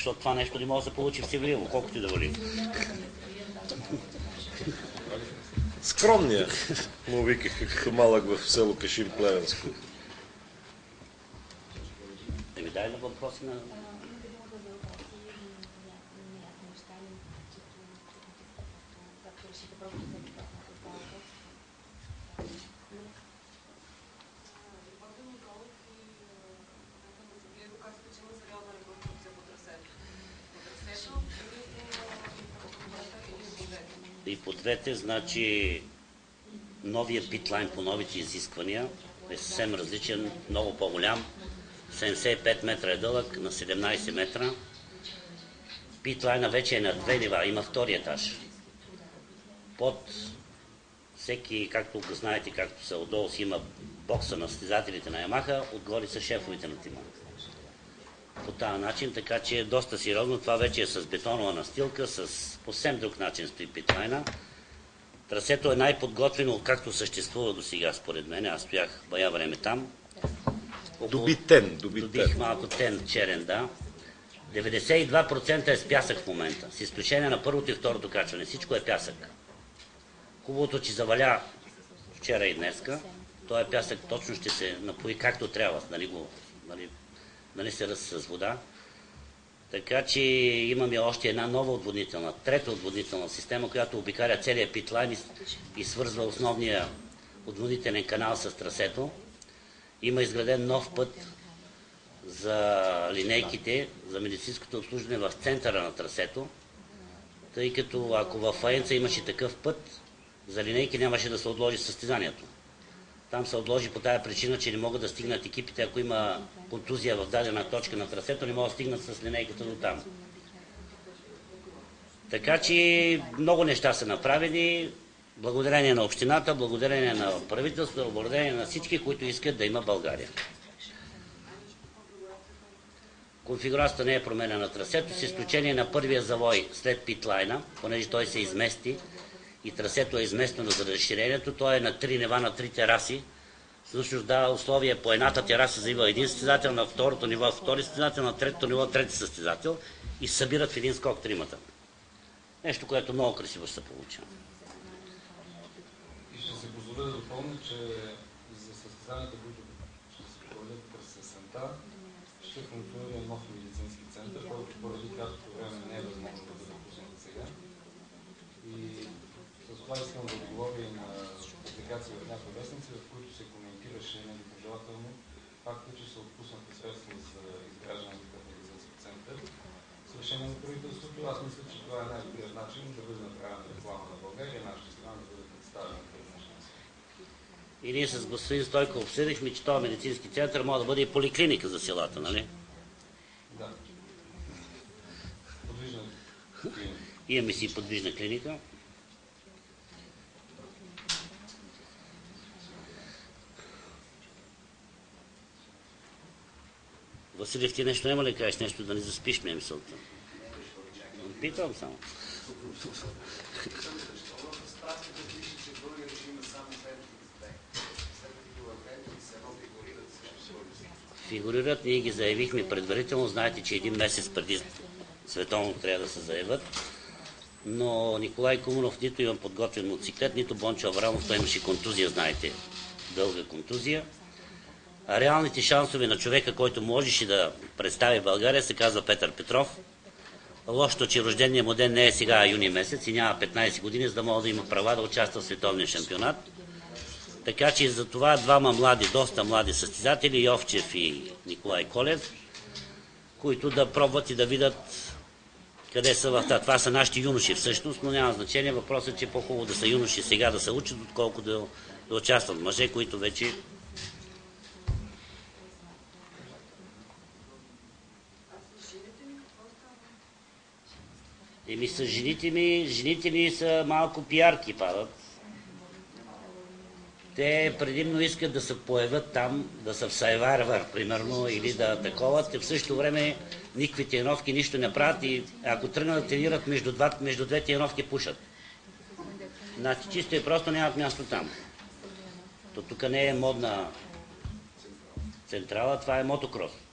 защото това нещо не може да се получи в Севлиево, колкото и да вали. Скромния му викаха като малък в село Кашин Плевенско. Да ми дай на въпроси на... И по двете, значи новия питлайн по новите изисквания е съвсем различен, много по-голям. 75 метра е дълъг, на 17 метра. Питлайна вече е на 2 нива, има втори етаж. Под всеки, както знаете, както са отдолу си има бокса на състезателите на Ямаха, отгоре са шефовите на тима. По този начин, така че е доста сериозно. Това вече е с бетонова настилка, с по съвсем друг начин стои питлайна. Трасето е най-подготвено, както съществува до сега, според мен. Аз стоях бая време там. Добих малко тен черен, да. 92% е с пясък в момента, с изключение на първото и второто качване. Всичко е пясък. Хубавото, че заваля вчера и днеска, този пясък точно ще се напои както трябва, да не се ръси с вода. Така че имаме още една нова отводнителна, трета отводнителна система, която обикаля целия питлайн и свързва основния отводнителен канал с трасето. Има изграден нов път за линейките, за медицинското обслужване в центъра на трасето, тъй като ако в Фаенца имаше такъв път, за линейки нямаше да се отложи състезанието. Там се отложи по тая причина, че не могат да стигнат екипите, ако има контузия в дадена точка на трасето, не могат да стигнат с линейката до там. Така че много неща са направени, благодарение на общината, благодарение на правителството, благодарение на всички, които искат да има България. Конфигурацията не е променена на трасето, с изключение на първия завой след питлайна, понеже той се измести и трасето е изместено за разширението. Той е на 3 нива, на 3 тераси. Всъщност дава условие по едната тераса заива един състезател, на второто ниво втори състезател, на третото ниво трети състезател и се събират в един скок тримата. Нещо, което много красиво ще се получава. И ще се позволя да допълня, че за състезанията, които ще се проведат през есента, ще функционира нов медицински център, който поради краткото време не е възможно да бъде пуснат сега. И с това искам да отговоря и на публикации в някои вестници, в които се коментираше нежелателно факта, че са отпуснати средства за изграждане на такъв медицински център. С решение на правителството, аз мисля, че това е най-добрият начин да бъде направена реклама на България и нашата страна да бъде представена пред днешния свят. И ние с господин Стойко обсъдихме, че този медицински център може да бъде и поликлиника за селата, нали? Да. Подвижна клиника. Имаме си подвижна клиника. Василев, ти нещо няма ли кажеш? Нещо да не заспиш ме мисълта? Питам само. Фигурират, ние ги заявихме предварително. Знаете, че един месец преди световно трябва да се заявят. Но Николай Куманов нито има подготвен мотоциклет, нито Бончо Аврамов, той имаше контузия, знаете, дълга контузия. А реалните шансове на човека, който можеше да представи България, се казва Петър Петров. Лошото, че рожденият му ден не е сега юни месец и няма 15 години, за да може да има права да участва в световния шампионат. Така че за това двама млади, доста млади състезатели, Йовчев и Николай Колев, които да пробват и да видят къде са в това. Това са нашите юноши всъщност, но няма значение. Въпросът е, че е по-хубаво да са юноши сега да се учат, отколко да участват мъже, които вече... Еми с жените ми са малко пиарки падат. Те предимно искат да се появят там, да са в Сайварвар, примерно, или да атаковат. В същото време никакви тренировки нищо не правят и ако тръгнат да тренират между две тренировки пушат. Значи чисто и просто нямат място там. То тук не е модна централа, това е мотокрос.